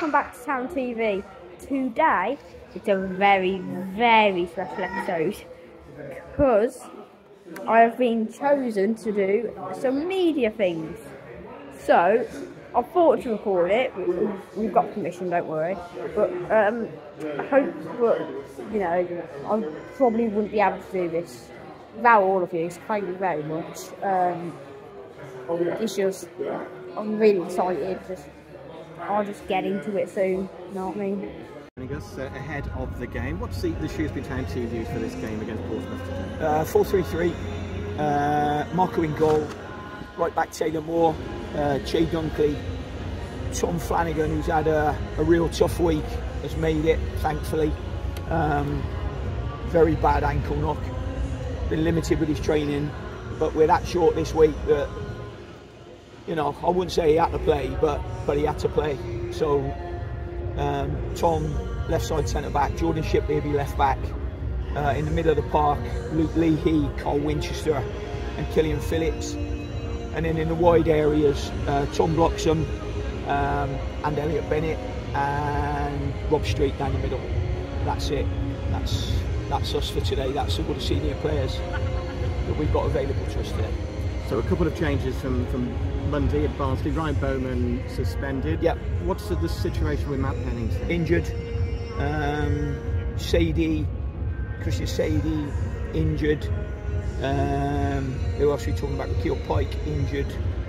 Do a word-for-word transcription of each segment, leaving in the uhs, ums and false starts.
welcome back to Town T V. Today, it's a very, very special episode because I have been chosen to do some media things. So, I thought to record it. We've got permission, don't worry. But um, I hope that, you know, I probably wouldn't be able to do this without all of you. So thank you very much. Um, it's just, I'm really excited. Just, I'll just get into it soon. You know what I mean? Us, uh, ahead of the game, what's the, the Shrewsbury Town team used for this game against Portsmouth? Uh, four three three, uh, Marco in goal, right back Taylor Moore, uh, Jay Dunkley, Tom Flanagan, who's had a, a real tough week, has made it, thankfully. Um, very bad ankle knock, been limited with his training, but we're that short this week that, you know, I wouldn't say he had to play, but, but he had to play. So um, Tom, left side centre back, Jordan Shipley will be left back. Uh, in the middle of the park, Luke Leahy, Carl Winchester and Killian Phillips. And then in the wide areas, uh, Tom Bloxham um, and Elliot Bennett and Rob Street down the middle. That's it. That's that's us for today. That's all the senior players that we've got available to us today. So a couple of changes from, from Monday at Barnsley. Ryan Bowman suspended. Yep. What's the, the situation with Matt Pennington? Injured. Um, Sadie, Christian Sadie, injured. Um, who else are we talking about? Rakeel Pike, injured.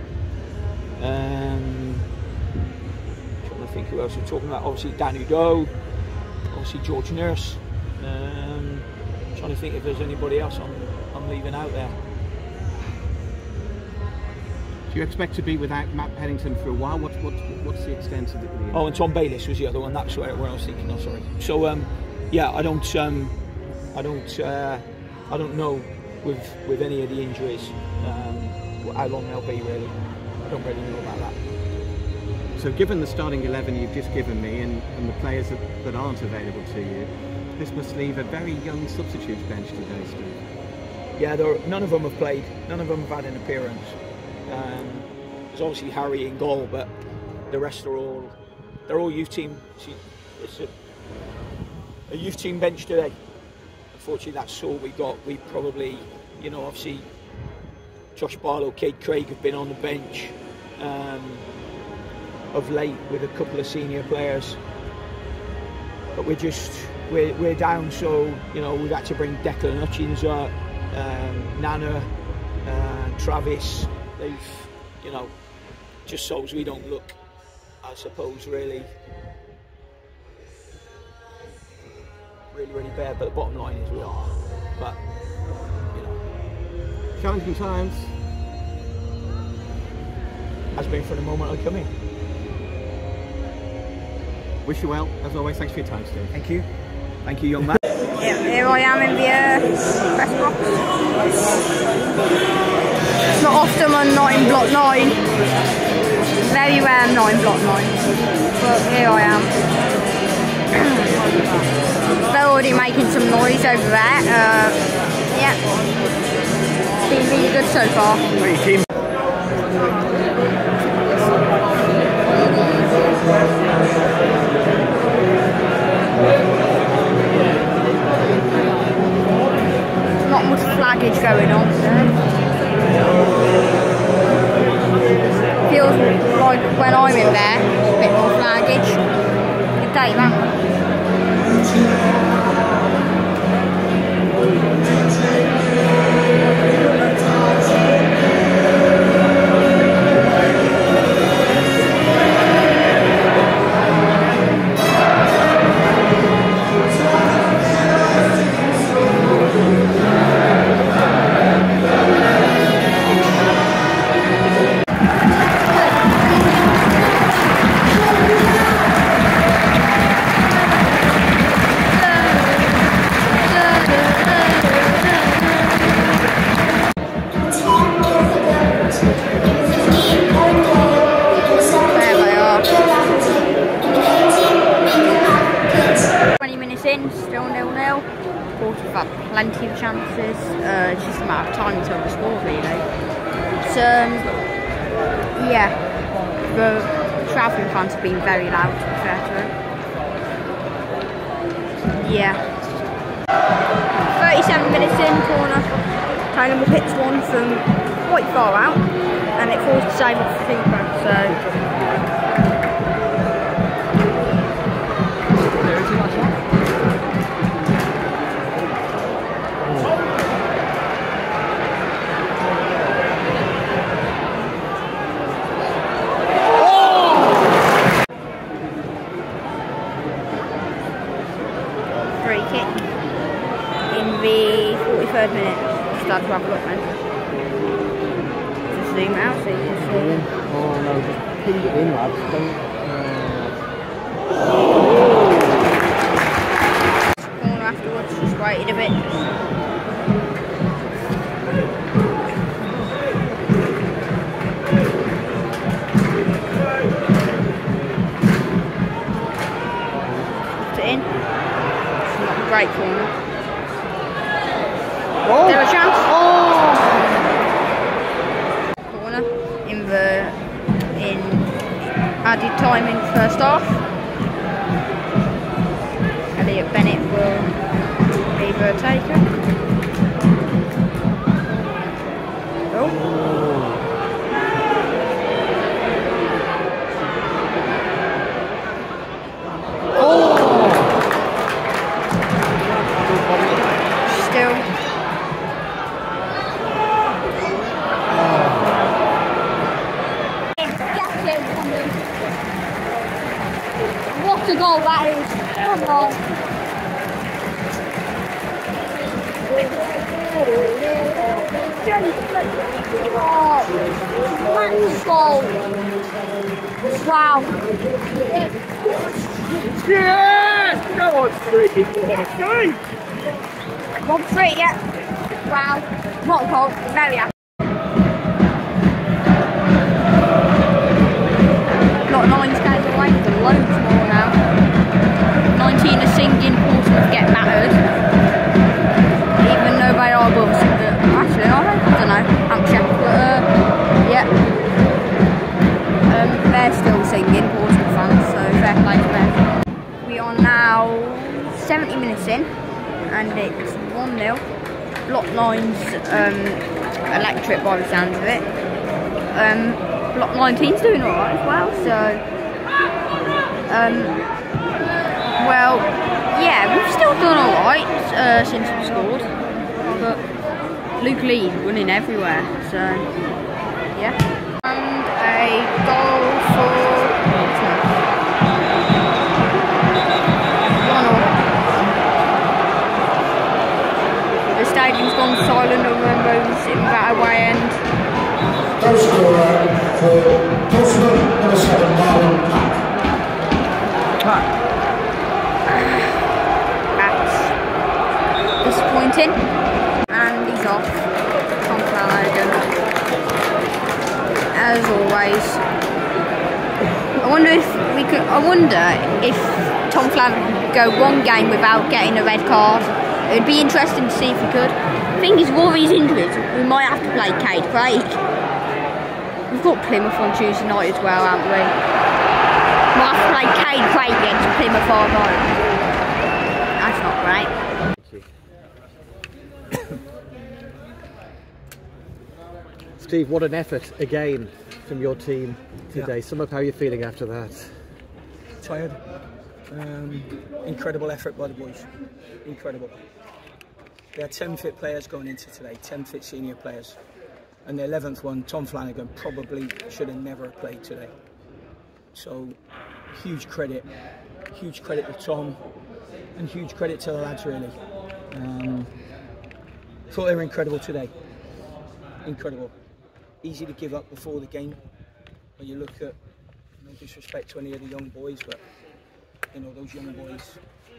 Um, trying to think who else we're talking about. Obviously Dan Udo, obviously George Nurse. Um, trying to think if there's anybody else I'm, I'm leaving out there. Do you expect to be without Matt Pennington for a while? What, what, what's the extent of the injury? Oh, and Tom Bayliss was the other one. That's where, where I was thinking. Oh, sorry. So, um, yeah, I don't, um, I don't, uh, I don't know with with any of the injuries um, how long they'll be. Really, I don't really know about that. So, given the starting eleven you've just given me and, and the players that, that aren't available to you, this must leave a very young substitutes bench today, Steve. Yeah, there are, none of them have played. None of them have had an appearance. Um, there's obviously Harry in goal, but the rest are all they're all youth team. It's a, a youth team bench today. Unfortunately, that's all we got. We probably, you know, obviously Josh Barlow, Kate Craig have been on the bench um, of late with a couple of senior players, but we're just we're we're down. So you know, we've had to bring Declan Hutchins up, um, Nana, uh, Travis. They've, you know, just so we don't look, I suppose, really, really, really bad. But the bottom line is we are. But, you know, challenging times. Has been from the moment I come in. Wish you well, as always. Thanks for your time, Steve. Thank you. Thank you, young man. Yeah, here I am in the uh, press box. It's not often I'm not in block nine. Very rare I'm not in block nine. But here I am. They're already making some noise over there. Uh, yeah. It's been really good so far. Not much flaggage going on there. Feels like when I'm in there, a bit more flaggage. Good day, man. Still nil nil. Portsmouth have had plenty of chances. Uh, it's just a matter of time until the score, really. So, um, yeah, the travelling fans have been very loud, to be fair to them. Yeah. thirty-seven minutes in, corner. Taylor will hit one from quite far out, and it falls to save off the keeper, so... Free kick in the forty-third minute. Start to have a look then. Just zoom out so you can see. Oh no, just ping it in, lads. Don't. Uh... Corner afterwards, just waited a bit. Put it in. It's not a great corner. Oh. There a chance? Oh. Corner in the in added time in the first half. Elliot Bennett will be the taker. Oh. Oh. Still. What a goal that is! Come on! Max goal! Wow! Yes! Go on, three! One free, yeah. Wow! What a goal! Very happy. Lot of nines goes away, but loads more now. nineteen are singing, Portsmouth get battered. Even though they are above us. Actually, are they? I don't know. Haven't checked, but uh, yeah. Um, they're still singing, Portsmouth fans, so fair play to them. We are now seventy minutes in, and it's one nil. Lot nine's um, electric by the sounds of it. Um, Block nineteen's doing alright as well, so um, well, yeah, we've still done alright uh, since we scored, but Luke Lee running everywhere, so yeah. And a goal for Portsmouth. one all. The stadium's gone silent over those in that away end. Goal scorer for Portsmouth, number seven, Marlon Pack. That's disappointing. And he's off. Tom Flanagan. As always. I wonder if we could I wonder if Tom Flanagan could go one game without getting a red card. It would be interesting to see if we could. The thing is, with all these injuries, we might have to play Cade Craig. We've got Plymouth on Tuesday night as well, haven't we? We'll have to play Cade Craig against Plymouth all night. That's not great. Steve, what an effort again from your team today. Yeah. Sum up how you're feeling after that. Tired. Um, incredible effort by the boys. Incredible. They had ten fit players going into today, ten fit senior players. And the eleventh one, Tom Flanagan, probably should have never played today. So, huge credit. Huge credit to Tom. And huge credit to the lads, really. Um, thought they were incredible today. Incredible. Easy to give up before the game. When you look at, no disrespect to any of the young boys, but you know, those young boys.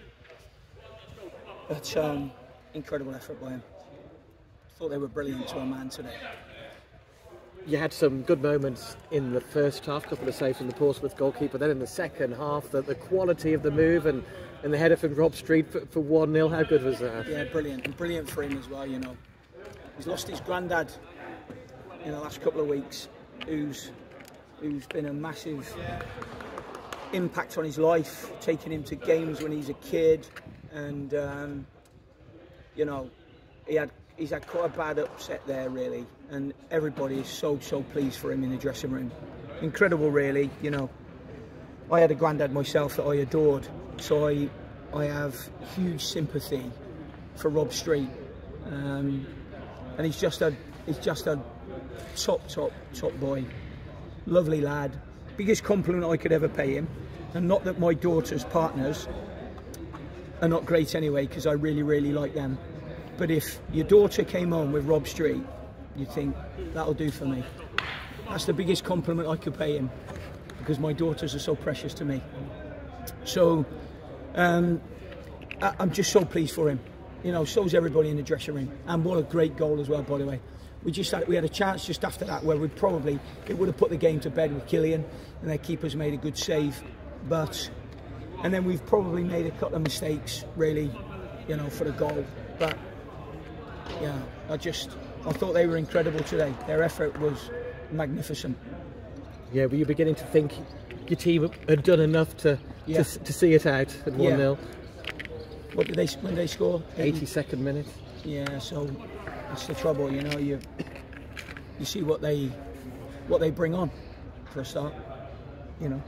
But um, incredible effort by him. Thought they were brilliant to a man today. You had some good moments in the first half, a couple of saves from the Portsmouth goalkeeper. Then in the second half, the, the quality of the move and, and the header from Rob Street for, for one nil. How good was that? Yeah, brilliant. And brilliant for him as well, you know. He's lost his granddad in the last couple of weeks, who's who's been a massive impact on his life, taking him to games when he's a kid, and um, you know, he had he's had quite a bad upset there really, and everybody is so so pleased for him in the dressing room. Incredible really, you know. I had a granddad myself that I adored, so I I have huge sympathy for Rob Street, um, and he's just a he's just a top top top boy, lovely lad. Biggest compliment I could ever pay him, and not that my daughter's partners are not great anyway, because I really really like them. But if your daughter came home with Rob Street, you'd think that'll do for me. That's the biggest compliment I could pay him, because my daughters are so precious to me. So um, I, I'm just so pleased for him. You know, so's everybody in the dressing room. And what a great goal as well, by the way. We just had, we had a chance just after that where we probably, it would have put the game to bed with Killian, and their keeper's made a good save. But, and then we've probably made a couple of mistakes, really, you know, for the goal. But, yeah, I just, I thought they were incredible today. Their effort was magnificent. Yeah, were you beginning to think your team had done enough to Yeah. to, to see it out at one nil? What did they, when did they score? eighty-second minute. Yeah, so that's the trouble, you know. You you see what they what they bring on for a start, you know.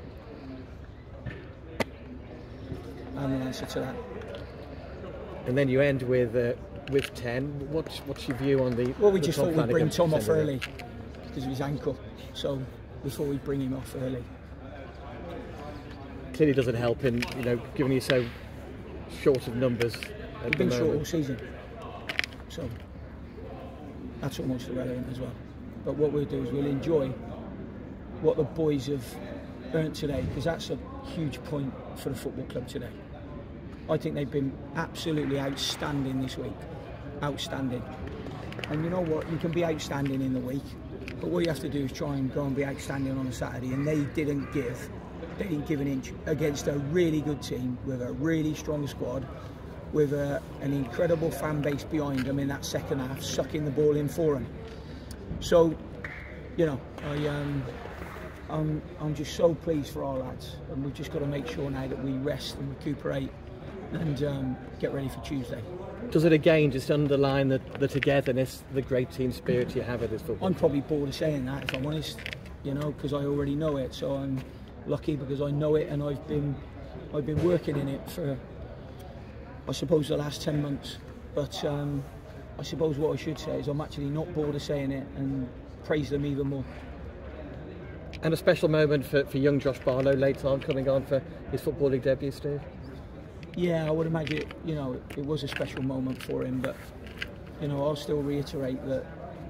I have an answer to that. And then you end with uh, with ten. What's what's your view on the? Well, we the just Tom thought we'd bring Flanagan Tom off sending early it? because of his ankle. So we thought we'd bring him off early. Clearly doesn't help in, you know, given you so short of numbers at We've the been short all moment. season, so that's almost irrelevant as well. But what we'll do is we'll enjoy what the boys have earned today, because that's a huge point for the football club today. I think they've been absolutely outstanding this week, outstanding. And you know what, you can be outstanding in the week, but what you have to do is try and go and be outstanding on a Saturday, and they didn't give. They didn't give an inch against a really good team with a really strong squad, with a, an incredible fan base behind them in that second half, sucking the ball in for them. So, you know, I, um, I'm, I'm just so pleased for our lads, and we've just got to make sure now that we rest and recuperate and um, get ready for Tuesday. Does it again just underline the, the togetherness, the great team spirit you have at this football? I'm probably bored of saying that, if I'm honest, you know, because I already know it. So I'm lucky because I know it, and I've been I've been working in it for, I suppose, the last ten months. But um, I suppose what I should say is I'm actually not bored of saying it, and praise them even more. And a special moment for, for young Josh Barlow later on, coming on for his footballing debut, Steve? Yeah, I would imagine it, you know, it was a special moment for him, but you know, I'll still reiterate that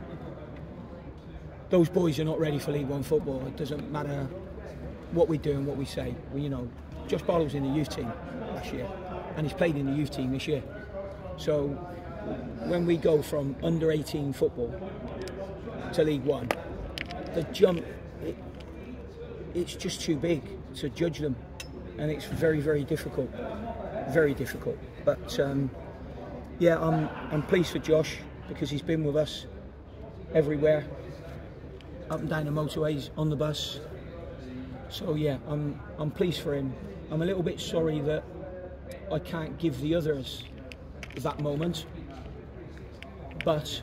those boys are not ready for League One football. It doesn't matter what we do and what we say. Well, you know, Josh Barlow was in the youth team last year, and he's played in the youth team this year. So when we go from under eighteen football to League One, the jump, it, it's just too big to judge them, and it's very, very difficult, very difficult. But um, yeah, I'm I'm pleased for Josh because he's been with us everywhere, up and down the motorways, on the bus. So yeah, I'm I'm pleased for him. I'm a little bit sorry that I can't give the others that moment, but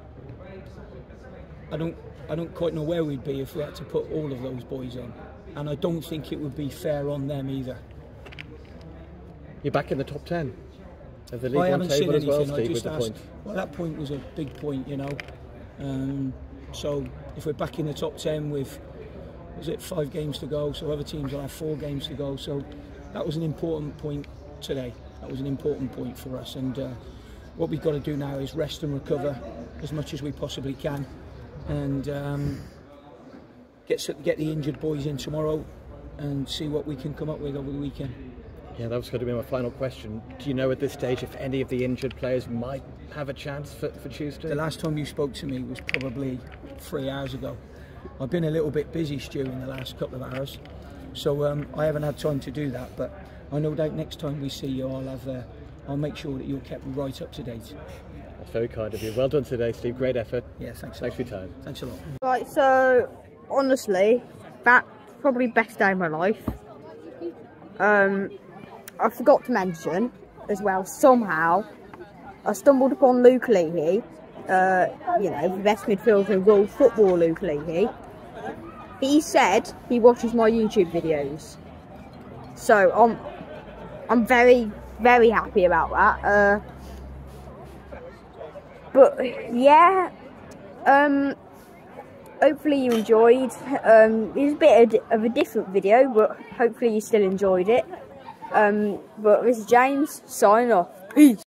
I don't I don't quite know where we'd be if we had to put all of those boys in, and I don't think it would be fair on them either. You're back in the top ten of the League I One haven't seen table as well, anything. I Steve, with just the asked. point. Well, that point was a big point, you know. Um, so if we're back in the top ten with, was it five games to go? So other teams will have four games to go. So that was an important point today. That was an important point for us. And uh, what we've got to do now is rest and recover as much as we possibly can, and um, get get the injured boys in tomorrow and see what we can come up with over the weekend. Yeah, that was going to be my final question. Do you know at this stage if any of the injured players might have a chance for, for Tuesday? The last time you spoke to me was probably three hours ago. I've been a little bit busy, Stu, in the last couple of hours, so um, I haven't had time to do that. But I no doubt next time we see you, I'll have, uh, I'll make sure that you're kept right up to date. That's very kind of you. Well done today, Steve. Great effort. Yeah, thanks. A Thanks for lot. your time. Thanks a lot. Right, so honestly, That probably best day of my life. Um, I forgot to mention as well, somehow, I stumbled upon Luke Leahy, uh, you know, the best midfielder in world football, Luke Leahy. He said he watches my YouTube videos. So, I'm, I'm very, very happy about that. Uh, but, yeah, um, hopefully you enjoyed. Um, it was a bit of a different video, but hopefully you still enjoyed it. Um, but this is James, signing off. Peace.